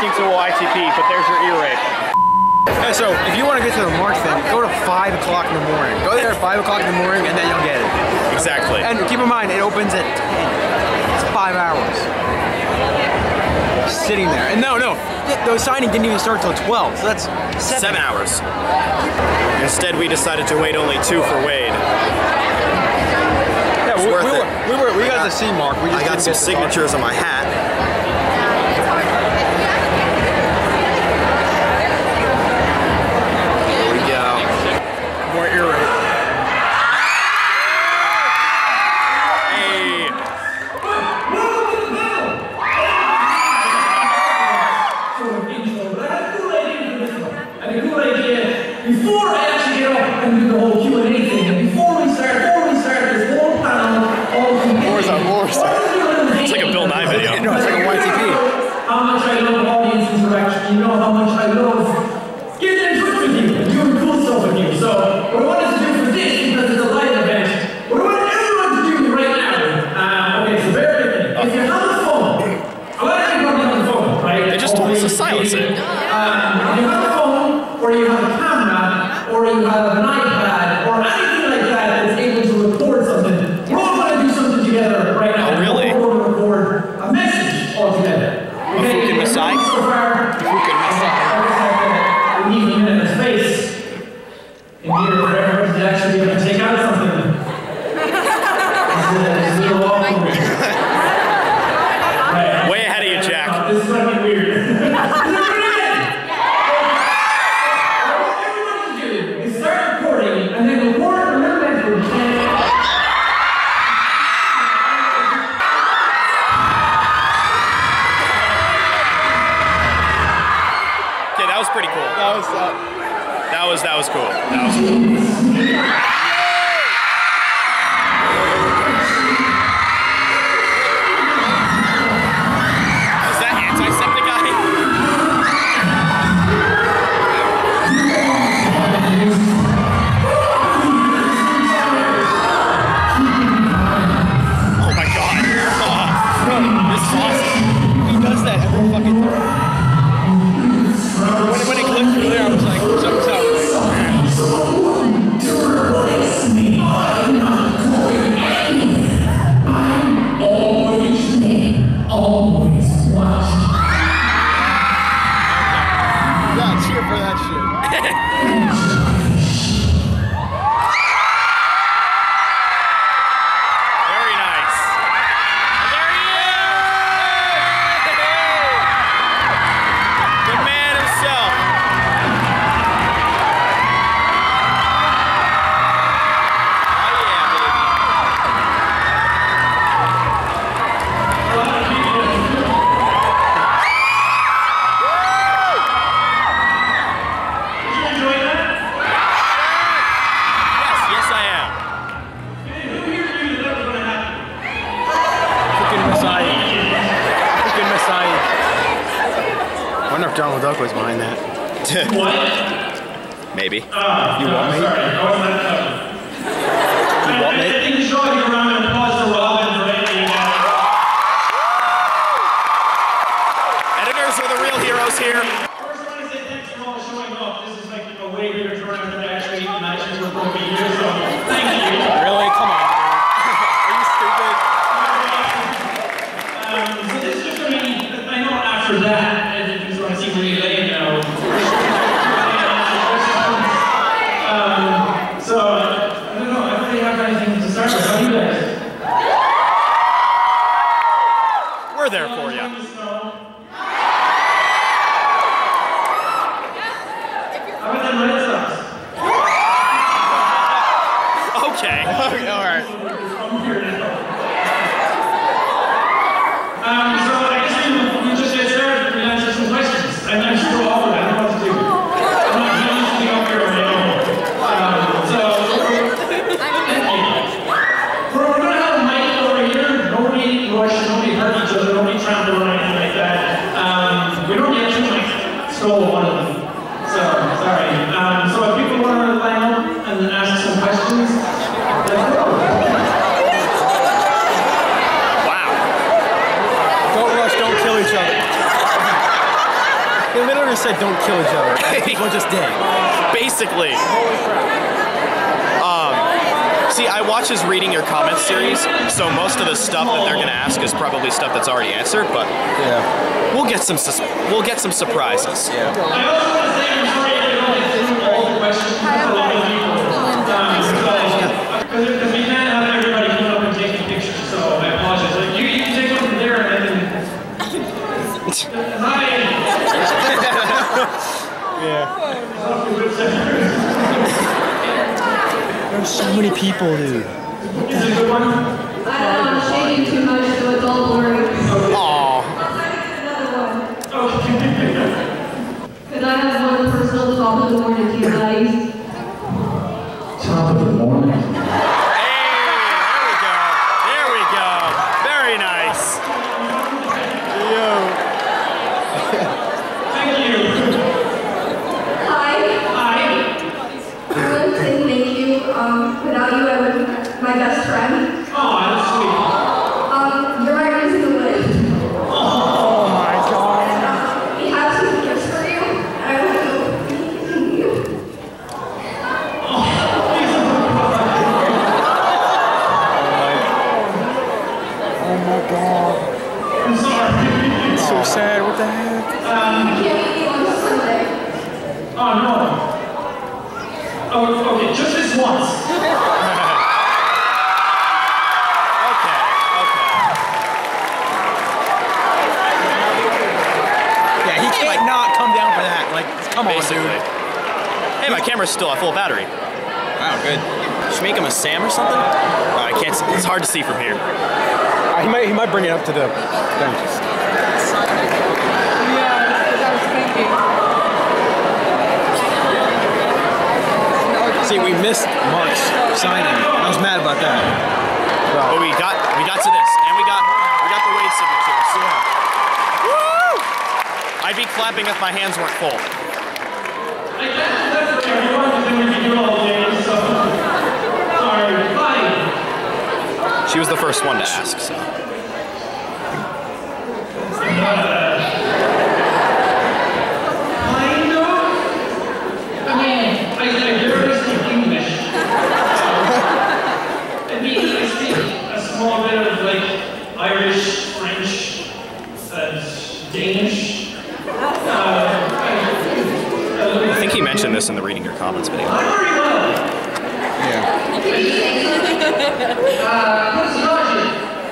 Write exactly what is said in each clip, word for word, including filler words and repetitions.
walking to a Y T P, but there's your ear rape. Yeah, so if you want to get to the March thing, go to five o'clock in the morning. Go there at five o'clock in the morning and then you'll get it. Exactly. And keep in mind, it opens at ten. It's five hours. Sitting there. And no, no, the signing didn't even start till twelve, so that's seven, seven hours. Instead, we decided to wait only two for Wade. Yeah, we, we, were, we, were, we got, got the C mark. We just I got some signatures on my hat. More ear rape. Hey. Before I actually get up and do the whole Q and A thing, and before we start, before we start this whole panel, all of you Wars on wars. It's like a Bill Nye video. No, it's like a Y T P. How much I love audience interaction. You know how much I love getting in touch with you and doing cool stuff with you. So what I wanted to do for this, because it's a live event, what I want everyone to do right now, uh, okay, so bear with me. If you're on the phone, a lot of people are on the phone, right? They just told us to silence it. Um, if you have a phone, or you have a camera, or you have an iPad, or anything like that that's able to record something, we're all going to do something together right now. Oh, really? We're going to record a message all together. Okay? Fucking Messiah? So far, Fucking Messiah. we need a minute of space in here for everyone to actually be able to take out something. This is a little awkward. Right. Way ahead of you, Jack. Uh, this is going to be weird. And then the word, remember that for Okay, that was pretty cool. That was, uh, That was, that was cool. That was cool. Is that Antiseptic guy? Oh my god. Oh, this is awesome. he does that every fucking time. When, when it clicked through there, I was like, something's not right. Yeah, cheer for that shit. Very nice. And there he is! The man himself. Oh yeah, baby. Did you enjoy that? Yes, yes I am. Who here knew that was going to happen? Fucking Messiah. Fucking Messiah. I wonder if Donald Duck was behind that. What? Maybe. Uh, You want me? Sorry, I wasn't that tough. You want I me? think you should all give a round of applause to Robin for editing that. Editors are the real heroes here. First, I want to say thanks for all showing up. This is like a way bigger turnout than I actually imagined we're going to be here, so thank you. Really? Come on, dude. Are you stupid? Um, so this is just going to be, I know after that, and if you want to see really lame now. um, so, I don't know, I don't really have anything to start with. How do you guys? We're there for you. How about them Red Sox? Okay. Okay, alright. Um, so I guess we, we just get started and answer some questions. I'm not sure all of it. I don't know what to do. I'm not going to be up here right now. Um, so, thank you. We're, we're going to have a mic over here. Nobody rush, nobody hurt each other, nobody trample or anything like that. Um, we don't get two mics. Stole one of them. So, sorry. Um, so if people want to line up and ask some questions, let's go. I said don't kill each other. People just did. Basically. Um, see, I watch his reading your comments series, so most of the stuff that they're gonna ask is probably stuff that's already answered. But Yeah. we'll get some sus- we'll get some surprises. I also want to say I'm sorry I don't get through all the questions because a lot of people. Because we can't have everybody come up and take a picture, so I apologize. Like, you, you can take one from there and then. Hi. Yeah. There's so many people, dude. Is it a good one? I don't want to shade you too much, so it's all blurry. Aww. Another one. Okay. Could I have one personal top of the morning to you buddies? Top of the morning. Hey, there we go. There we go. Very nice. Yo. Thank you. Hi. Hi. I want to say thank you. Um, without you, I would my best friend. Oh, that's sweet. Um, you're my reason to live. Oh my god. We have some gifts for you, and I hope you continue. Oh my god. I'm sorry. It's so sad. What the heck? I can't meet you on Sunday. Oh, no. Oh, okay, just this once. Okay. Okay. Yeah, he can't not come down for that. Like, come on, Basically. dude. Hey, my camera's still at full battery. Wow, good. Should we make him a Sam or something? Oh, I can't. See. It's hard to see from here. Uh, he might he might bring it up to the thing. See, we missed Mark's signing. I was mad about that. But we got we got to this, and we got we got the Wade signatures. Yeah. Woo! I'd be clapping if my hands weren't full. I guess that's what everyone is doing to do all day, so. Sorry. Bye. She was the first one to ask, so. Kind of. I mean, I, I barely speak English. I mean, I speak a small bit of like Irish, French, uh, Danish. Uh, I, I think he mentioned this in the reading your comments video. Not very well. Yeah. Uh, what's logic?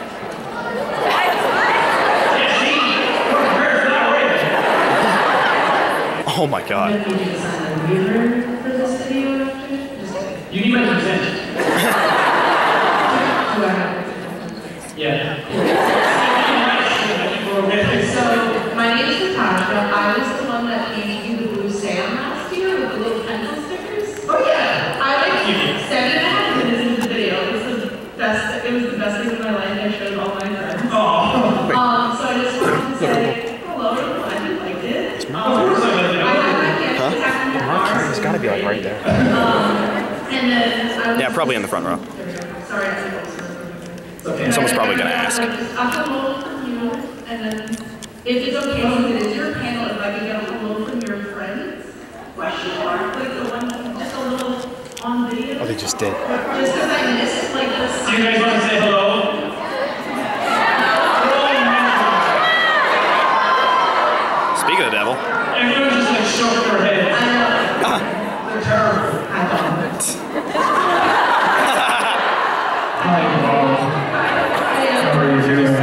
Yeah, see? We're prepared for that, right? Oh my god. We can sign a waiver for this video after. Just kidding. You need my consent. Do I have- Yeah. So, my name is Natasha. I was the one that painted you the blue Sam last year with the little pencil stickers. Oh, yeah. I like You. seven and a half minutes into the video. It was the best. It was the best thing in my life. I showed all my friends. Oh. Um, so I just wanted to say hello. I'm glad you liked it. Of course I like I that. had my gift huh? in the car. It's gotta be like right there. Um, and then I was Yeah, probably in the front row. Sorry, I think Okay. Someone's probably gonna ask. I have a hello from you, and then if it's okay, since it is your panel, if I can get a hello from your friends? Question mark, like the one, just a little on video. Oh, they just did. Just because I missed like the Do you sign. guys want to say hello? Speaking of the devil. Everyone just like shook their heads. I know. They're terrible. I know. Hi, Paul. How are you doing?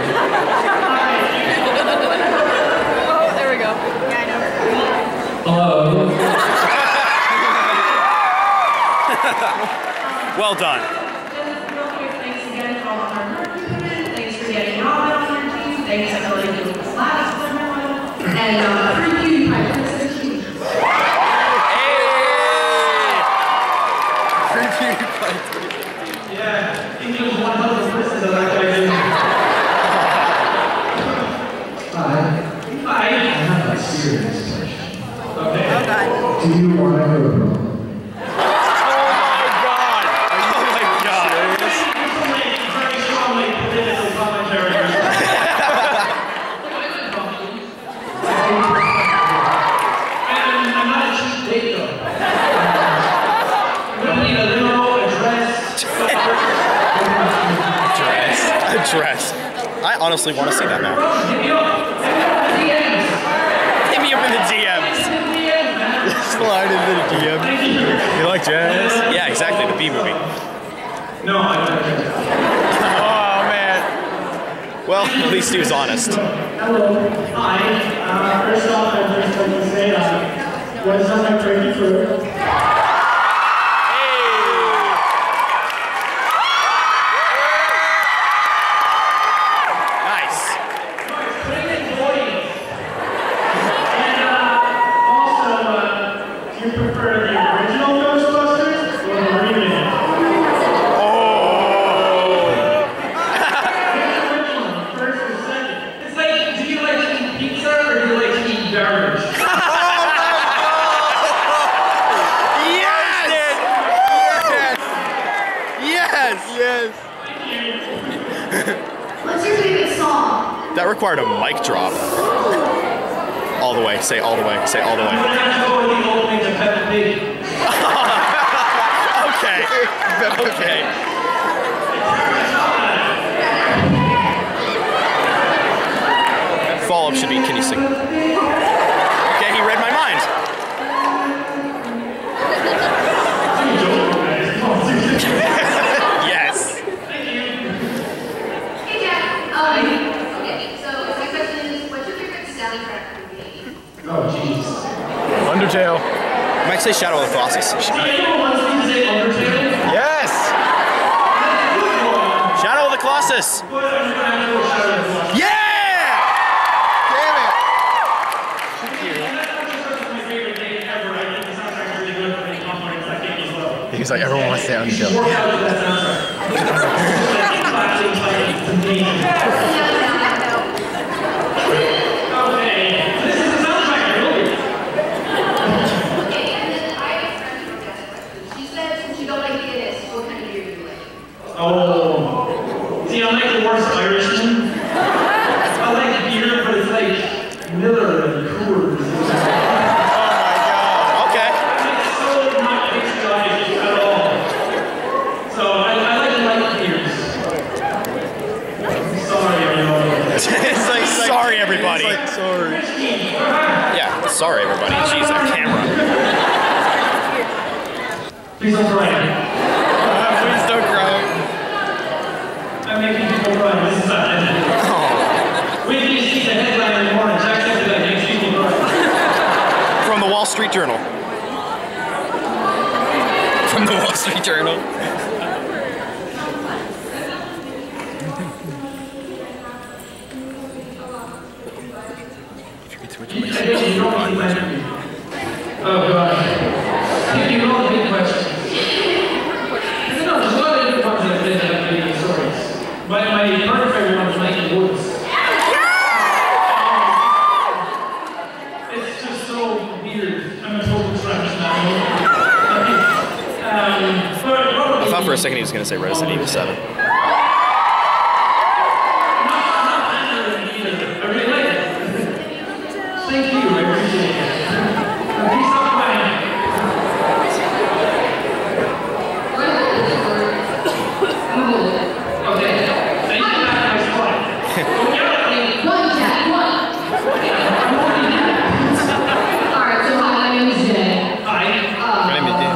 Oh, there we go. Yeah, I know. Hello. Well done. Just real quick, thanks again for all the hard work you put in. Thanks for getting Robin on your team. Thanks for really doing this last for everyone. And uh, free beauty pie for the team. Yeah, I think it was one hundred percent that that guy did. Hi. Hi. I have a serious question. Okay. Oh, God. Do you want to go? Oh my god. Oh my god. Very strongly political commentary. honestly want to see that now. Hit me up. D Ms. Hit me up in the D Ms. Slide into the D M. You like jazz? Yeah, exactly, the B movie. No, I don't. Oh, man. Well, at least he was honest. Hello. Hi. Uh, first off, I'd just like to say, uh, what's on my turkey food? What's your favorite song? That required a mic drop. All the way, say all the way, say all the way. Okay, okay. Follow-up should be, can you sing? Okay, he read my mind. Yes. Hey, Jack. Um, okay, so my question is, what's your favorite soundtrack movie? Oh, jeez. Undertale. I might say Shadow of the Colossus. Anyone wants me to say Undertale? Yes! Shadow of the Colossus! But I'm gonna have to go Shadow of the Colossus. Yeah! Damn it! He's like, everyone wants to say Undertale. Oh, see, I like the worst Irishman. I like beer, but it's like Miller and Coors. Okay. It's so not patriotic at all. So I, I like light beers. Sorry, everyone. It's like, sorry, everybody. It's like, sorry. Yeah, sorry, everybody. Jeez, that camera. Please don't cry. Please don't cry. I'm making people cry. This is not ending. Wait till you see the headline in the morning. Jack said that makes people cry. From the Wall Street Journal. From the Wall Street Journal. Oh, God. You know all the big questions. No, there's a lot of different parts that I did have big stories. My, my partner favorite one was Nike Woods. It's just so weird. I'm a total trash now. um, but, I thought for a second he was going to say Resident Evil seven. I really like it. Thank you, I appreciate it. Please stop crying. Okay, I need to back my spot. Don't yell at me. One, Jack, one. Alright, so hi, my name is Jay. Hi. My name is Dan.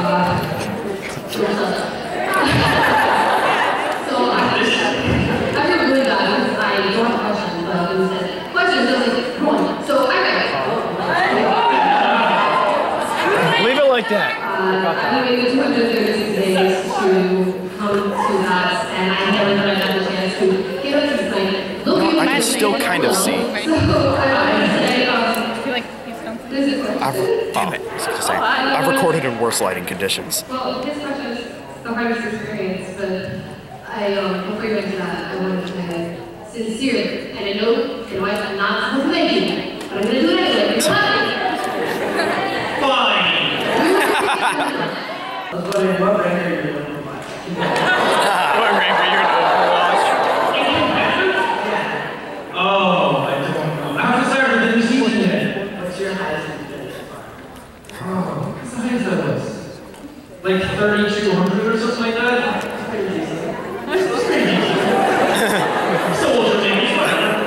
So I, I feel really bad because I don't have questions, but it says questions doesn't one. So I read it. Leave it like that. Uh, I've been waiting two hundred thirty-six days to come to that, and I haven't had a chance to get up to the plane. Look at I can still kind of see. So I wanted to say, um, I feel like he's something. this is I've, damn it. I was gonna say, I've recorded in worse lighting conditions. well, this question is the hardest experience, but I, um, before you went to that, I wanted to say sincerely, and I know, you know, I'm not complimenting you, but I'm gonna do it anyway. You're laughing. Fine. What rank are you in Overwatch? Oh, I don't know. I haven't started the new season yet. What's your highest and finish bar? Oh, what's the highest that was? Like thirty-two hundred or something like that? Pretty decent. That's pretty decent. So old for me, whatever.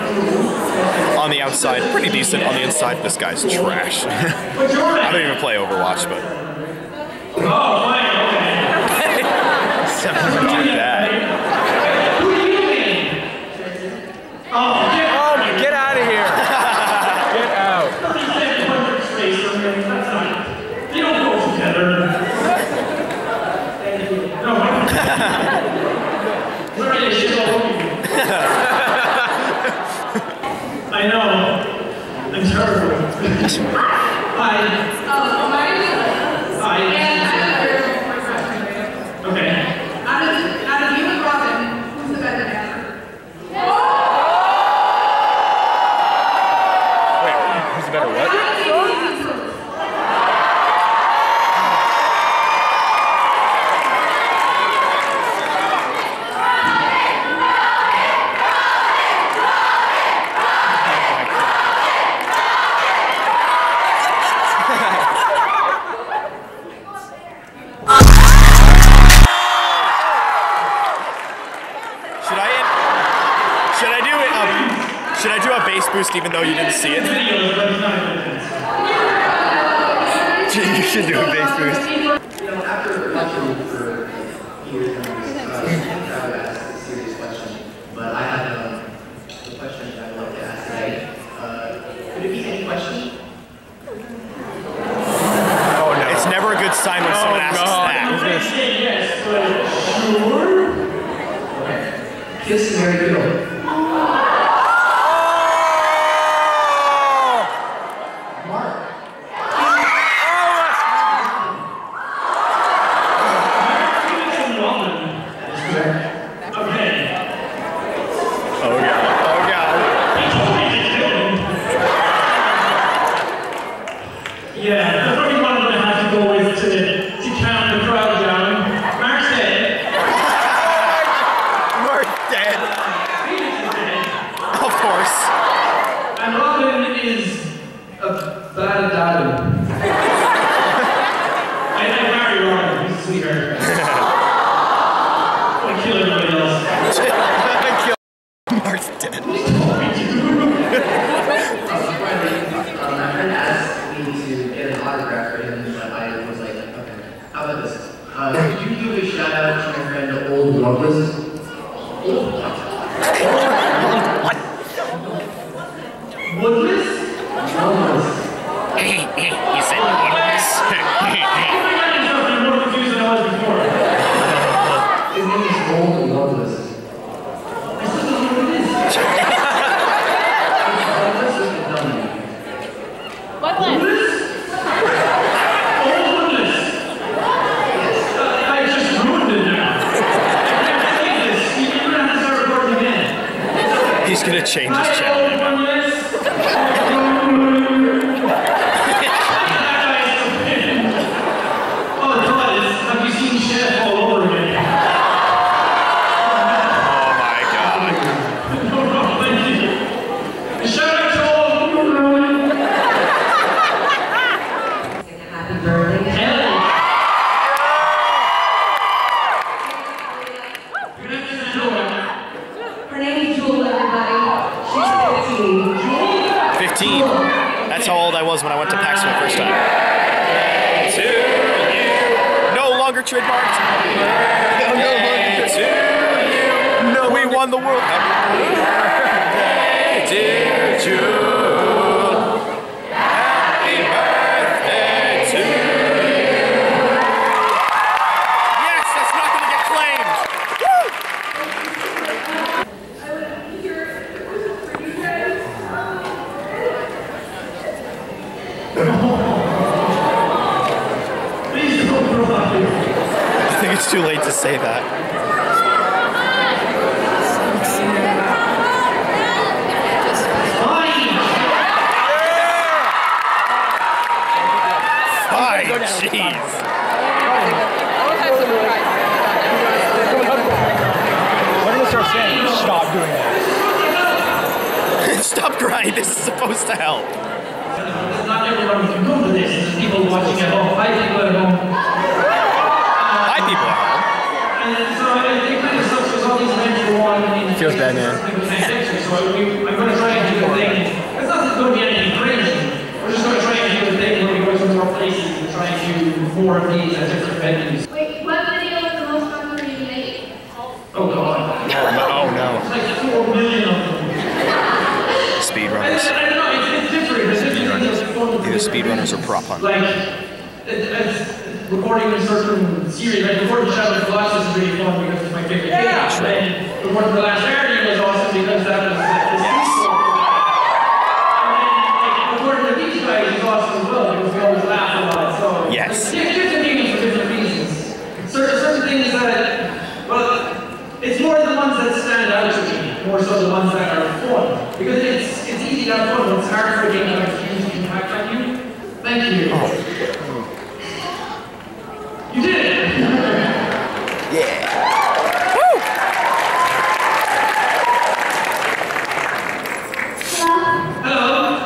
outside, pretty decent. On the inside, this guy's trash. I don't even play Overwatch, but Oh, fine, okay. something like that. Who are you mean? Oh, get Oh, get out of here! Get out! thirty-seven hundred space from here. That's not. They don't go together. No. Sorry, I shit all over you. I know. I'm terrible. Hi. Oh, my name is Hi. and I have a very important question for you. Okay. Out of, out of you and Robin, who's the better dancer? Wait, who's the better what? Should I should I do it? Um, should I do a bass boost even though you didn't see it? You should do a bass boost. You know, after watching you for years now, uh, I think I would ask a serious question, but I have um, a question that I would like to ask today. Uh, could it be any question? Oh no. It's never a good sign when someone asks that. Who's this? Yes, but sure. Okay. Kiss, Mary, Kill. Mark. Okay. Oh god. Oh god. Yeah, the only one I'm gonna have to go with to, to calm the crowd down. Mark's dead. Mark's dead. Phoenix is dead. Of course. And Robin is a bad dad. I, I marry Robin, he's a sweetheart. I kill everybody else. Mark's dead. Um, my friend asked me to get an autograph for him, but I was like, okay, how about this? Uh, could you give a shout out to my friend Old Loveless? Old what? Woodless? Loveless. He said Woodless. I got myself in more confused than I was before. His name is Old Loveless. I still don't know what it is. Loveless with a W. What one? Woodless? Oh, Woodless. Uh, I just ruined it now. I can't say this. You're gonna have to start recording again. He's gonna change his Hi, channel. old Woodless. Oh, the thought is, have you seen Chef all over again? Oh my god. Oh, thank you. Shout out to all Happy birthday. Hell. Her name is Jewel, everybody. She's fifteen. Jewel? fifteen. That's how old I was when I went to PAX for the first time. To you. No longer trademarked. No, no longer to you. No, we won the World Cup. Happy birthday to you. Happy birthday to you. Yes, that's not going to get claimed. Please don't throw up. I think it's too late to say that. Fine. Fine, jeez. We're gonna start saying, stop doing that. Stop crying. This is supposed to help. Not everyone can go to this. There's people watching at home. Hi, people at home. Hi, people at home. And so I think kind of sucks because all these events go on. Feels bad, man. People can't picture, so we, I'm going to try and do the thing. It's not speedrunners or prop hunt. Like, it, it's recording a certain series, like recording Shadow of the Colossus is really fun because it's my favorite game. Yeah. And recording The Last Guardian was awesome because that was like, this yes. And then like, recording The Beach Guys is awesome as well because we always laugh a lot. So yes. Like, different games for different reasons. Certain, certain things that, well, it's more the ones that stand out to me, more so the ones that are fun. Because it's it's easy to have fun, but it's hard for a game to have a huge impact on you. Thank you. Oh. You did it! Yeah. Woo! Hello.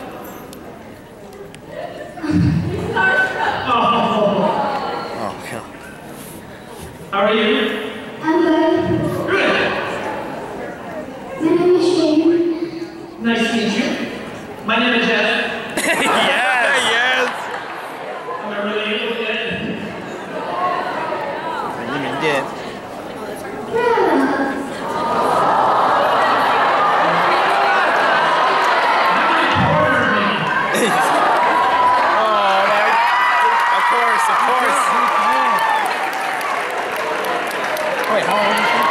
Oh. Oh, yeah. How are you? I'm good. Good. My name is Shane. Nice to meet you. My name is Jeff. Yes! Yes! Am I really able to get it? You did. Oh, my. Of course, of course. Wait, how old is he?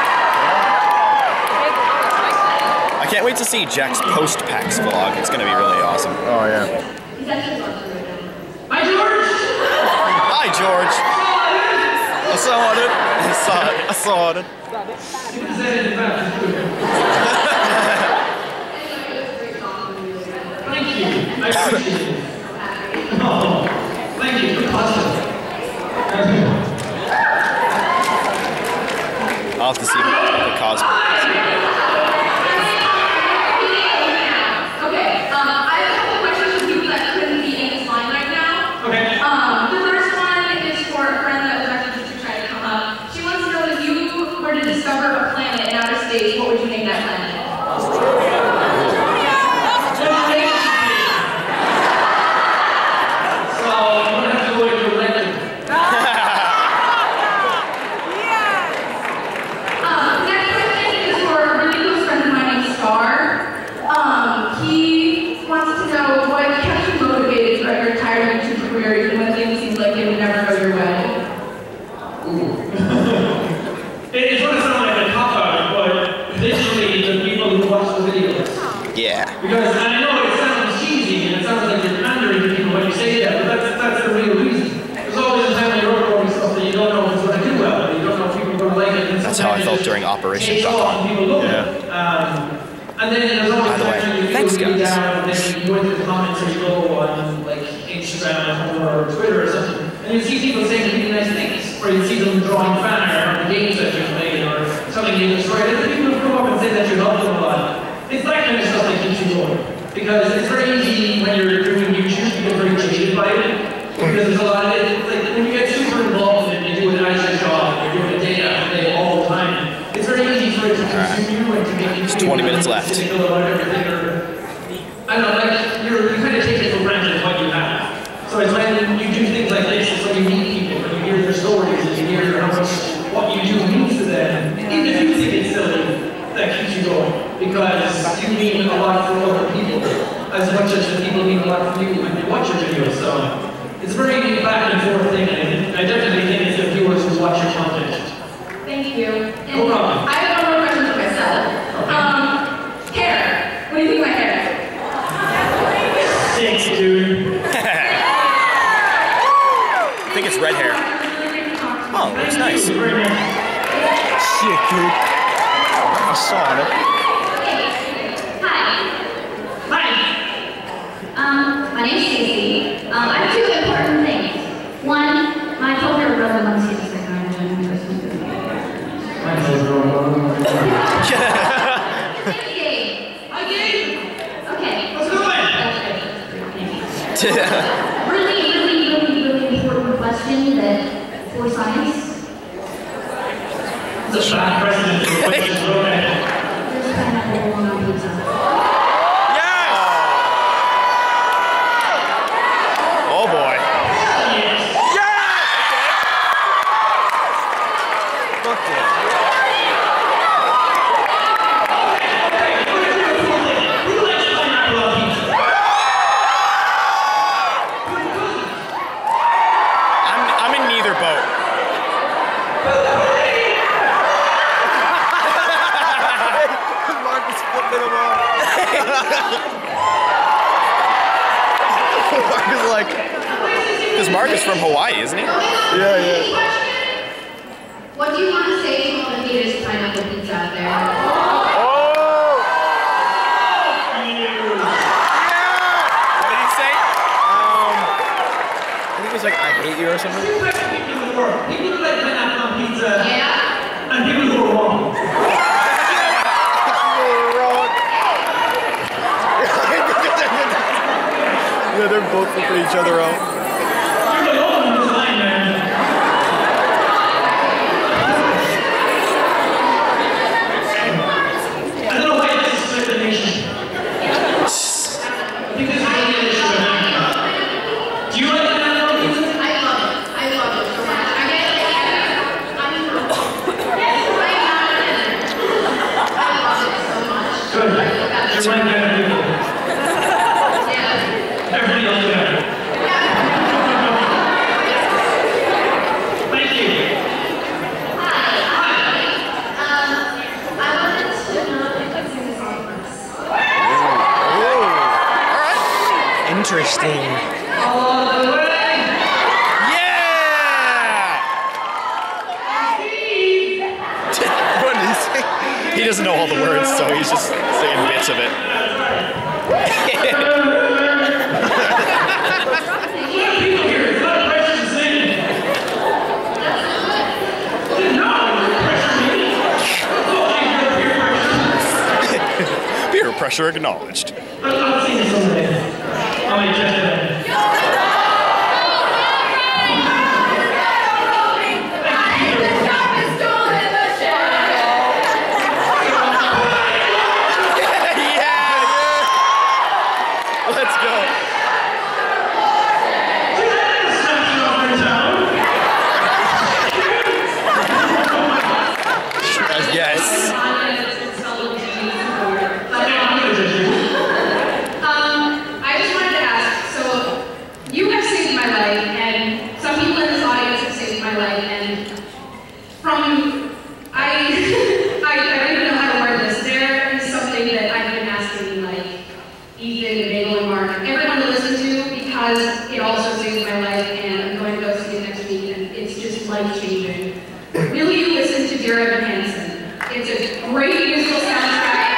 I can't wait to see Jack's post-PAX vlog. It's going to be really awesome. Oh, yeah. Hi, George! Hi, George. I saw it. I saw it. I saw it. You can say it in the back. Thank you. I appreciate it. Oh, thank you. You're awesome. I'll have to see the cosplay. Okay, um, I have a couple of questions for people that couldn't be in this line right now. Okay. Um, the first one is for a friend that was actually just trying to come up. She wants to know if you were to discover a planet in outer space, what would you name that planet? So, I'm gonna have to go into a record. Um, next question is for a really close friend of mine named Star. Um, he wants to know what kept you motivated throughout your entire YouTube career, even when things seemed like it would never go your way. It's going to sound like a cop-out, but literally the people who watch the videos. Yeah. Because I know it sounds cheesy and it sounds like you're pandering to people when you say that, but that's, that's the real reason. There's always a time when you're recording stuff that you don't know if it's going to do well, you don't know if people are going to like it. And That's how I felt during Operation Duck Hunt. People love it. Yeah. Um, and then there's always By the way, times when you thanks, feel really guys. down, and then you go into the comments or you go on like Instagram or Twitter or something, and you see people saying really nice things, or you see them drawing fan art on the games that you've played or something you destroyed, and then people come up and say that you love them a lot. It's that kind of stuff that keeps you going. Because it's very easy when you're doing YouTube to get very jaded by it. Because there's a lot of it, like when you get super involved in it, you do it as your job, you're doing it day after day all the time. It's very easy for it to consume you and to make you There's twenty minutes left. cynical about everything, or I don't know, like you're, you kind of take it for granted what you have. So it's when you do things like this, it's when you meet people, when you hear their stories, and you hear how much what you do means to them. Even if you think it's silly, that keeps you going. Because you mean a lot for other people, as much as the people mean a lot for you when they watch your videos. So it's a very back and forth thing, and I definitely think it's the viewers who watch your content. Thank you. And No problem. I have one more question for myself. Okay. Um, hair. What do you think of my hair? Thanks, dude. I think it's red hair. Oh, looks nice. Very nice. Shit, dude. I saw it. Hi. Hi. Um, my name's Stacey. Um, I have two important things. One, my twelve-year-old brother wants to see the second round of Christmas movie. My children. Thank you. Hi, Gabe. Okay. How's it going? That's great. Really, really, really, really important question that for science. It's a bad precedent for questions. Go ahead. There's pineapple on pizza. Yes! Oh boy. Yes. Yes! Fuck yeah. Who likes pineapple on pizza? like. Because Mark is from Hawaii, isn't he? Yeah, yeah. What do you want to say to all the haters of pineapple pizza out there? Oh! What did he say? Um, I think it was like, I hate you or something. Two types of people in the world. People who like pineapple on pizza Yeah? and people who are wrong. Yeah, they're both flipping each other out. You're the only one design, man. I don't know why it doesn't split the nation. I think this is really an issue in America. Do you like pineapple pizza? I love it. I love it so much. I get like, I'm, I'm not I love it so much. Good. You're right there, people. Yeah. Everybody else better. Thank you. Hi. Um, I wanted to know if you could sing a song for us. Interesting. All the way. Yeah! What did he say? He doesn't know all the words, so he's just saying bits of it. People here, it's not a pressure to sing. No, pressure me. Peer pressure. Peer pressure acknowledged. I'm not singing someday. I might check it out. Let's go. Yes. Um, I just wanted to ask, so you have saved my life, and some people in this audience have saved my life, and from, I, I, I don't even know how to word this. There is something that I've been asking, like, Ethan, Bagel, and Mark, everyone to listen to, because it also saved my life, and I'm going to go see it next week, and it's just life-changing. Will you listen to Dear Evan Hansen? It's a great musical soundtrack.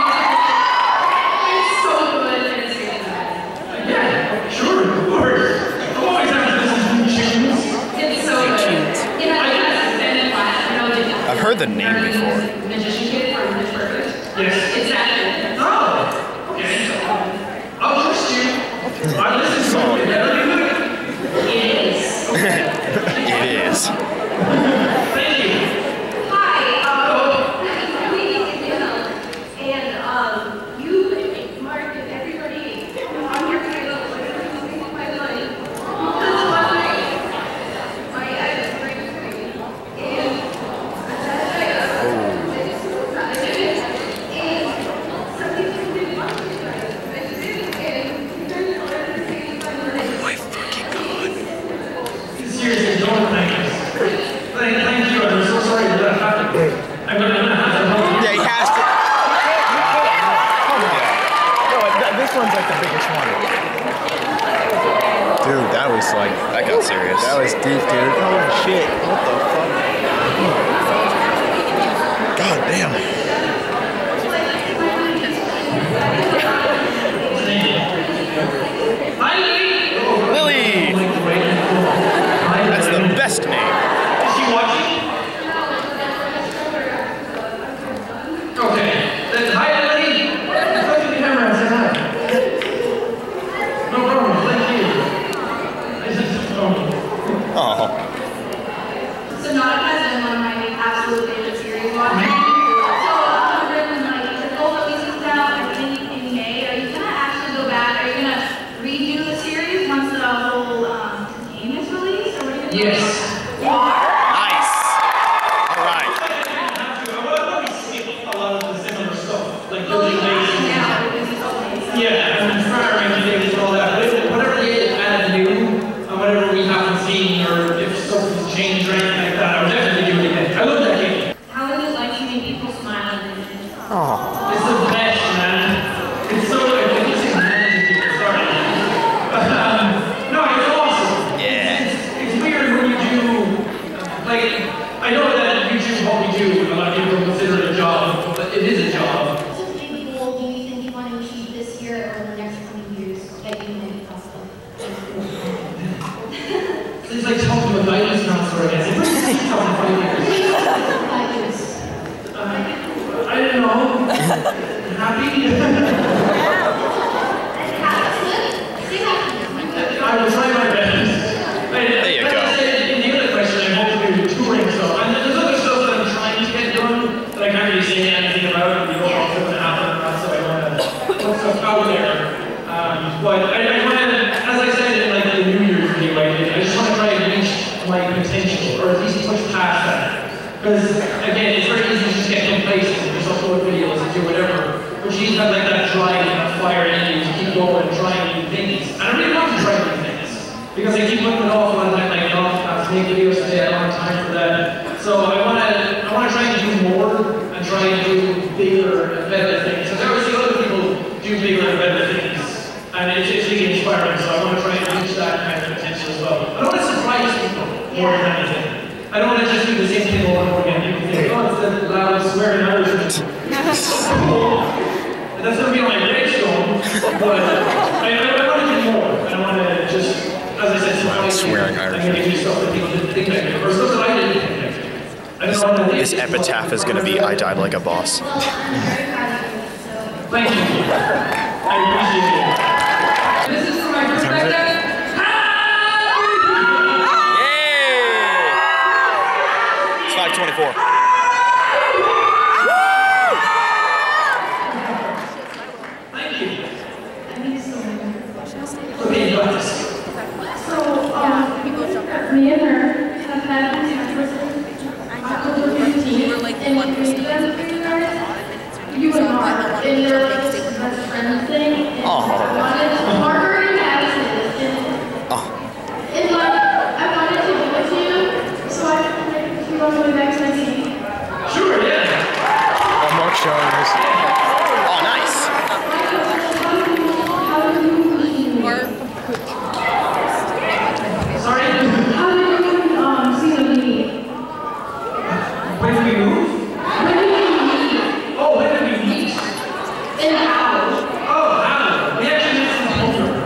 It's so good, and it's fantastic. Yeah, sure, of course. I'm always after listening to tunes. It's so good. You know, I have been in class. I know that I've heard the name before. Magician Kid from Pitch Perfect. Yes. It's that good. Oh, okay. I'll trust you. I listen to it. Better be good. It is. It is. Thank you. Hi, um, you know, and, um, you, Mark, and everybody, I'm here to go, like, everything in my life. That's why my ex is very free. And, and some people didn't want to try it. I did, and there's a lot of things in my life. My fucking god. Seriously, don't thank us. Thank, thank you. I'm so sorry that that happened. I'm gonna, I'm gonna have to help you. Yeah, he has to. No, th- this one's like the biggest one. Dude, that was like. That got serious. That was deep, dude. Holy shit. What the fuck? God damn. Hi, Lily. Lily! That's the best name. Is she watching? Okay. Then hi, Lily. Look at the camera and say hi. No problem. Thank you. I just oh. Oh. Sonata has been one of my absolute favorite series watching. So, um, when like the full release comes out, I think in May, are you gonna actually go back? Are you gonna redo the series once the whole um, game is released? Or what are you gonna do? Yes. Nice. All right. I will probably skip a lot of the similar stuff, like building bases. Yeah, it was so amazing. Yeah, and firing things and all that. But if, whatever they add new, and whatever we haven't seen, or if stuff has changed or anything like that, I would definitely do it again. I love that game. How is it like seeing people smile and Oh. It's the best, man. It's so like it just manages people starting. But um, no, the next twenty years that you may be possible? It's like talking to a guidance counselor again. It's like talking five years. Guidance. Uh, I don't know. Happy? I will try my best. There you go. In the other question, I hope to do touring stuff. And there's other stuff that I'm trying to get done that I can't really say anything about. You don't know what's going to happen or not, so I want to put stuff out there. Um, but I, I want to, as I said in like the New Year's video I did, I just want to try and reach my potential, or at least push past that. Because again, it's very easy to just get complacent and just upload videos and do whatever. But you need to have like that drive and that fire in you to keep going and trying new things. And I really want to try new things. Because I keep putting it off all the time, like, oh, I have to make videos today, I don't have time for that. So I want to I want to try and do more and try and do bigger and better things. Because I always see other people do bigger and better things. And it's, it's really inspiring, so I want to try and reach that kind of potential as well. I don't want to surprise people more than anything. I don't want to just do the same thing over and over again. People think, oh, it's the loud swearing Irish. That's going to be on my gravestone, but I, I, I want to do more. I want to just, as I said, surprise Swearing Irish. I'm going to do stuff that people didn't think I could, or stuff that I didn't think I could. I don't know This epitaph is going to be I died like a boss. Thank you. I appreciate it. This is for my perspective. Yay! It's five twenty-four. Thank you. I mean, so Okay, you got this. So, um, me and her have had this October fifteenth, and we made them for you guys. You and Mark, and you're like this best friend thing. And Oh. I wanted Mark already has it, and, Oh. and like, I wanted to give it to you, so I can make it to you on the way back to my seat. Sure, yeah. Oh, Mark's showing this. Oh, nice. How do you, Sorry? how do you, um, see the meeting? When did we move? When do you meet? Oh, when did we meet? And how? Oh, how? We actually met in October.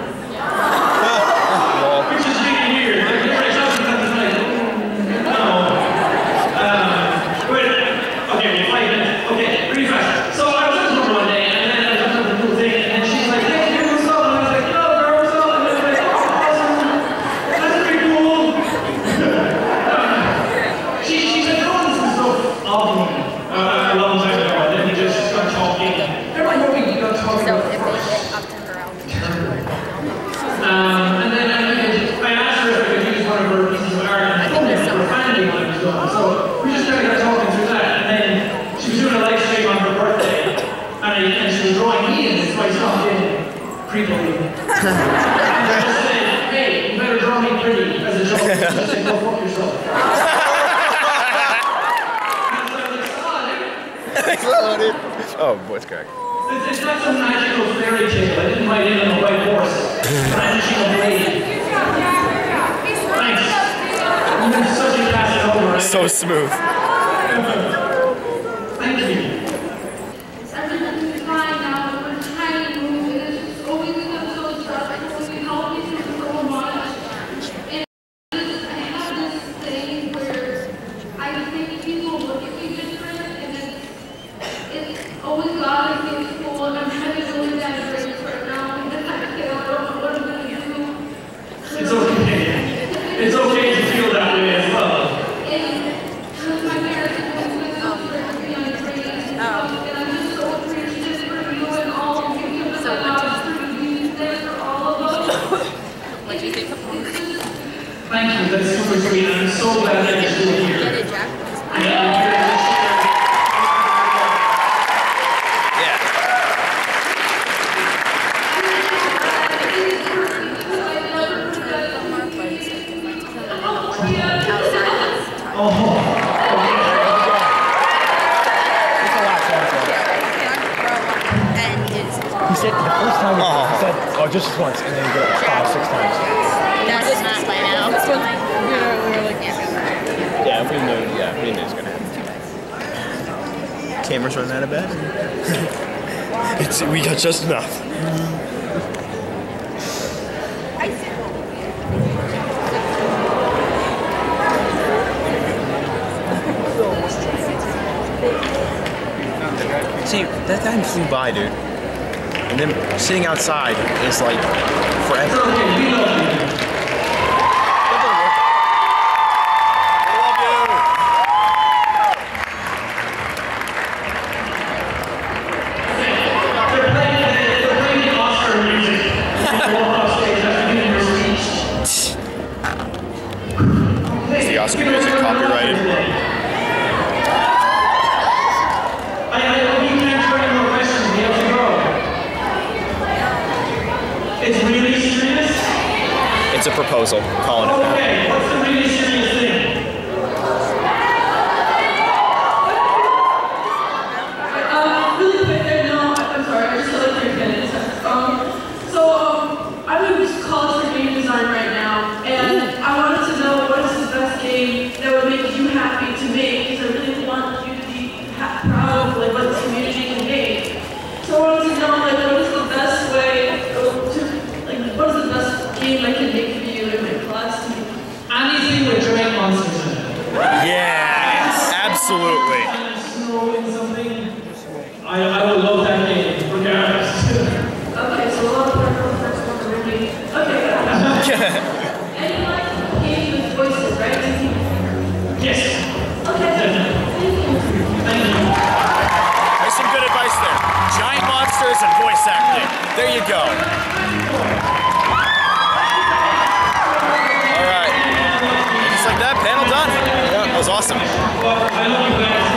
Which is really weird. Like, you're right, something that's like, no. Um, wait, okay, wait, five minutes. Okay, really fast. So I was at home one day, and then I was up the cool thing, and then she's like, hey, dude, what's up? And I was like, yo, girl, what's up? And I was like, oh, awesome. That's pretty cool. she, she said, oh, this is so awesome. Uh, a long time ago, and then we just got talking. Remember when we got talking So about if they get up to her, I'll um, and then I, I asked her if I could use one of her pieces of art, and I told her for a fan day I was doing. So we just started talking through that, and then she was doing a live stream on her birthday, and, I, and she was drawing me in it, so I stopped in creepily. And I just said, hey, you better draw me pretty as a joke. She just said, go fuck yourself. Oh, voice crack. It's, it's not some magical fairy tale. I didn't ride in on a white horse. Brandishing a blade. Thanks. You've been such a pass it over. So smooth. Thank you. Everything's fine now, we're trying to move, and it's just always been so stressful, you help me through so much. And I have this thing where I think people look at me different, and it's, it's always got me in school, and I'm having really bad grades right now, because I feel I don't know what I'm gonna do. It's okay. It's okay to feel that way as well. And with my parents, it's been so strict with me on grades and stuff, and I'm just so appreciative for you and all of you, because I love for you there for all of us. What do you think? Thank you. That's super sweet. I'm so glad that you're still here. Get it, Jack. And I'm here to share. Yeah. Oh. And it's He said the first time Oh. he said, oh, just once, and then he did it like five, six times. that's not by now. This one, we were, we were looking at it. Yeah, we knew, yeah, we knew it was gonna happen. Camera's running out of battery. It's, we got just enough. flew by, dude. And then sitting outside is like forever. It's okay, we love you. They're playing, they're playing the Oscar music. They walk off stage after giving their speech. Is the Oscar music copyrighted? I, I hope you can't answer any more questions. We have to go. It's really serious? It's a proposal. Calling it. Okay, what's the really serious thing? Um, really quick there, no, I'm sorry, I just feel like three minutes. Um, so, um, I'm in college for game design right now, and I wanted to know what is the best game that would make you happy to make, because I really want you to be ha- proud of like what this community can make. So I wanted to know like what is the best way to, like what is the best game I can make for you in my class to make? Anything with giant monsters in it. Yeah, absolutely. Snow in something. I, I would love that game, regardless. Okay, so a lot of purple, first one, really. Okay, any like game with voices, right? Yes. Okay, thank you. Thank you. There's some good advice there. Giant monsters and voice acting. There you go. All right. And just like that, panel done. That was awesome. Well, I love you guys.